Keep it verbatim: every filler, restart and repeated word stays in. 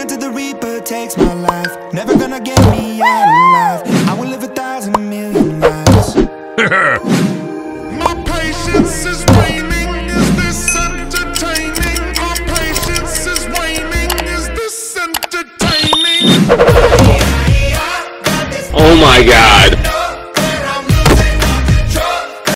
until the Reaper takes my life. Never gonna get me out alive. I will live a thousand million lives. My patience is waning. Is this entertaining? My patience is waning. Is this entertaining? Oh my god.